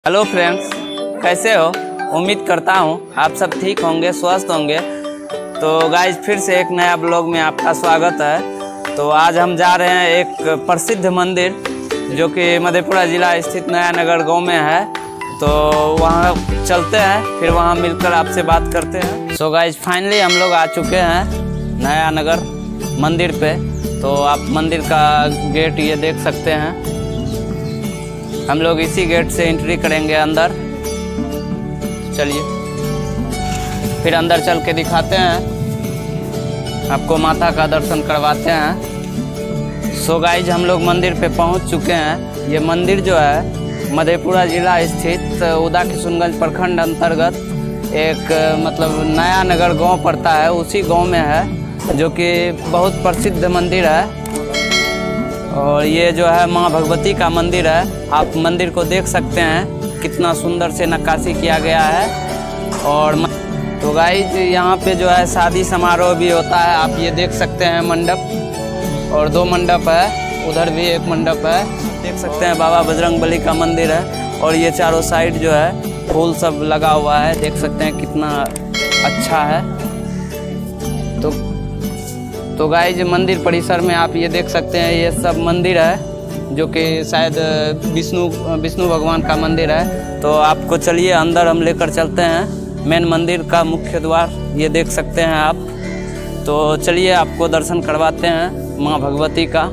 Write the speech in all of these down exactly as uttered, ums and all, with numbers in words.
Hello friends, कैसे हो? उम्मीद करता हूँ आप सब ठीक होंगे, स्वस्थ होंगे। तो गाइज फिर से एक नया ब्लॉग में आपका स्वागत है। तो आज हम जा रहे हैं एक प्रसिद्ध मंदिर जो कि मधेपुरा जिला स्थित नया नगर गाँव में है। तो वहाँ चलते हैं, फिर वहाँ मिलकर आपसे बात करते हैं। सो गाइज फाइनली हम लोग आ चुके हैं नया नगर मंदिर पे। तो आप मंदिर का गेट ये देख सकते हैं। हम लोग इसी गेट से एंट्री करेंगे अंदर। चलिए फिर अंदर चल के दिखाते हैं, आपको माता का दर्शन करवाते हैं। सो गाइज हम लोग मंदिर पे पहुंच चुके हैं। ये मंदिर जो है मधेपुरा जिला स्थित उदा किशुनगंज प्रखंड अंतर्गत एक मतलब नया नगर गांव पड़ता है, उसी गांव में है, जो कि बहुत प्रसिद्ध मंदिर है। और ये जो है माँ भगवती का मंदिर है। आप मंदिर को देख सकते हैं, कितना सुंदर से नक्काशी किया गया है। और तो गाइज यहाँ पे जो है शादी समारोह भी होता है। आप ये देख सकते हैं मंडप, और दो मंडप है, उधर भी एक मंडप है। देख सकते हैं बाबा बजरंगबली का मंदिर है। और ये चारों साइड जो है फूल सब लगा हुआ है, देख सकते हैं कितना अच्छा है। तो तो गाइज मंदिर परिसर में आप ये देख सकते हैं, ये सब मंदिर है जो कि शायद विष्णु विष्णु भगवान का मंदिर है। तो आपको चलिए अंदर हम लेकर चलते हैं। मेन मंदिर का मुख्य द्वार ये देख सकते हैं आप। तो चलिए आपको दर्शन करवाते हैं माँ भगवती का।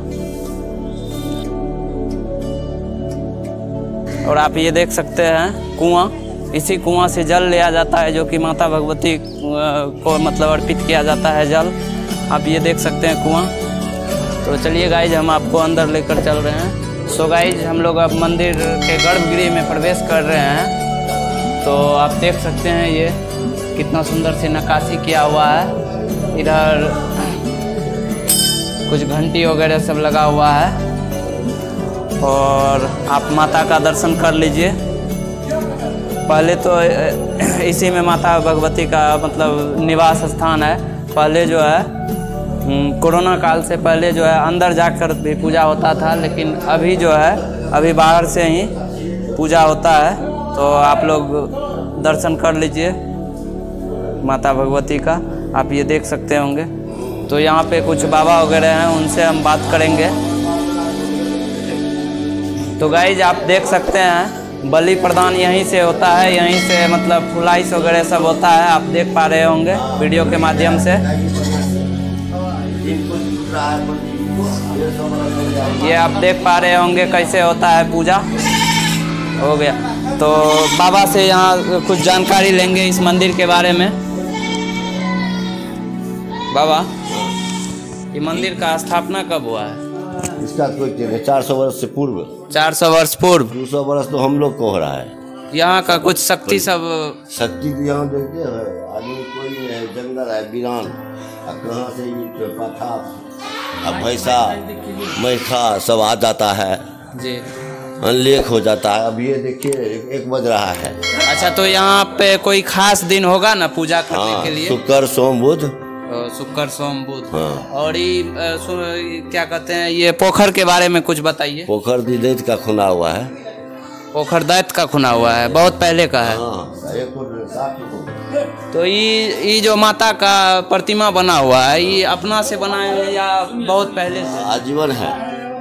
और आप ये देख सकते हैं कुआं, इसी कुआं से जल लिया जाता है, जो कि माता भगवती को मतलब अर्पित किया जाता है जल। आप ये देख सकते हैं कुआं। तो चलिए गाइज हम आपको अंदर लेकर चल रहे हैं। सो गाइज हम लोग अब मंदिर के गर्भगृह में प्रवेश कर रहे हैं। तो आप देख सकते हैं ये कितना सुंदर से नक्काशी किया हुआ है। इधर कुछ घंटी वगैरह सब लगा हुआ है। और आप माता का दर्शन कर लीजिए। पहले तो इसी में माता भगवती का मतलब निवास स्थान है। पहले जो है कोरोना काल से पहले जो है अंदर जाकर भी पूजा होता था, लेकिन अभी जो है अभी बाहर से ही पूजा होता है। तो आप लोग दर्शन कर लीजिए माता भगवती का। आप ये देख सकते होंगे। तो यहाँ पे कुछ बाबा वगैरह हैं, उनसे हम बात करेंगे। तो गाइज आप देख सकते हैं बलि प्रदान यहीं से होता है, यहीं से मतलब फुलाइस वगैरह सब होता है। आप देख पा रहे होंगे वीडियो के माध्यम से। ये आप देख पा रहे होंगे कैसे होता है पूजा। हो गया। तो बाबा से यहाँ कुछ जानकारी लेंगे इस मंदिर के बारे में। बाबा, ये मंदिर का स्थापना कब हुआ है? इसका कोई चार सौ वर्ष से पूर्व। चार सौ वर्ष पूर्व। दो सौ वर्ष तो हम लोग को हो रहा है। यहाँ का कुछ शक्ति सब शक्ति यहाँ देखते हैं। आदमी कोई नहीं है, जंगल है, वीरान। कहाँ से ये पाथा अब भैंसा मैखा सब आ जाता है जी, अनलेख हो जाता है। अब ये देखिए एक, एक बज रहा है। अच्छा, तो यहाँ पे कोई खास दिन होगा ना पूजा करने हाँ, के लिए? शुक्र सोम बुध। शुक्र सोम बुध। हाँ। और ये क्या कहते हैं, ये पोखर के बारे में कुछ बताइए। पोखर दैत का खुना हुआ है। पोखर दैत का खुना हुआ है, बहुत पहले का है। हाँ, तो ये ये जो माता का प्रतिमा बना हुआ है, ये अपना से बनाए हैं या बहुत पहले से? आजीवन है।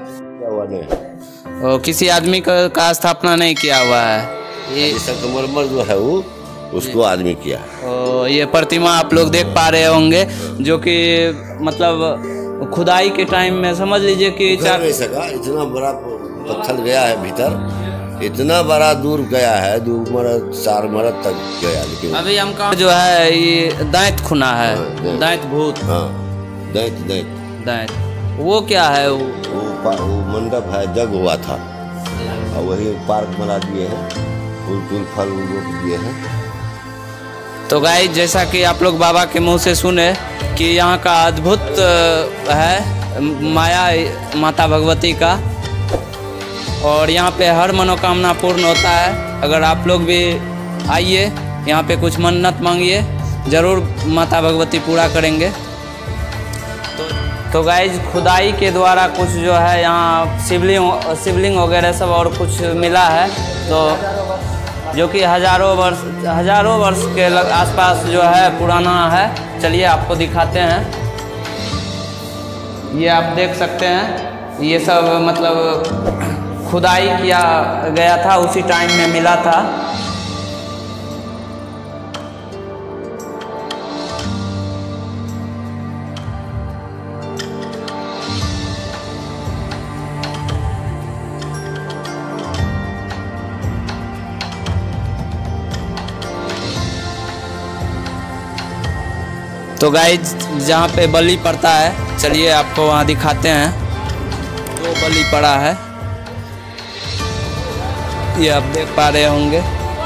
और किसी आदमी का, का स्थापना नहीं किया हुआ है। ये संगमरमर जो है वो उसको आदमी किया। और ये प्रतिमा आप लोग देख पा रहे होंगे, जो कि मतलब खुदाई के टाइम में समझ लीजिए कि चार नहीं सका, इतना बड़ा पत्थर गया है भीतर, इतना बड़ा दूर गया है, दो मरद चार मरद तक गया। लेकिन अभी हम का जो है ये दैत खुना है। हाँ, दैत भूत। हाँ, दैत दैत दैत वो क्या है? वो वो, वो मंडप है, जग हुआ था, और वही पार्क बना दिए हैं, फूल फूल फल रोप दिए हैं। तो गाइस जैसा कि आप लोग बाबा के मुंह से सुने कि यहाँ का अद्भुत है माया माता भगवती का। और यहाँ पे हर मनोकामना पूर्ण होता है। अगर आप लोग भी आइए यहाँ पे, कुछ मन्नत मांगिए, ज़रूर माता भगवती पूरा करेंगे। तो तो गाइज खुदाई के द्वारा कुछ जो है यहाँ शिवलिंग शिवलिंग वगैरह सब और कुछ मिला है। तो जो कि हजारों वर्ष हजारों वर्ष के लग आसपास जो है पुराना है। चलिए आपको दिखाते हैं। ये आप देख सकते हैं, ये सब मतलब खुदाई किया गया था, उसी टाइम में मिला था। तो गाइज जहाँ पे बलि पड़ता है, चलिए आपको वहाँ दिखाते हैं। दो बलि पड़ा है, ये आप देख पा रहे होंगे।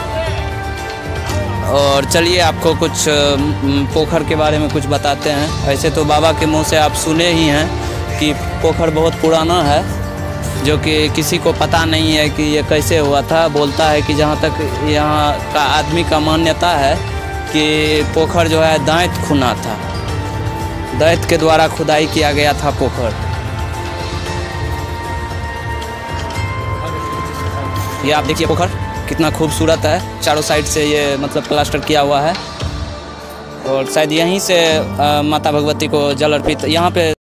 और चलिए आपको कुछ पोखर के बारे में कुछ बताते हैं। ऐसे तो बाबा के मुंह से आप सुने ही हैं कि पोखर बहुत पुराना है, जो कि किसी को पता नहीं है कि ये कैसे हुआ था। बोलता है कि जहाँ तक यहाँ का आदमी का मान्यता है कि पोखर जो है दैत खुना था, दैत के द्वारा खुदाई किया गया था पोखर। ये आप देखिए पोखर कितना खूबसूरत है, चारों साइड से ये मतलब प्लास्टर किया हुआ है। और शायद यहीं से आ, माता भगवती को जल अर्पित यहाँ पे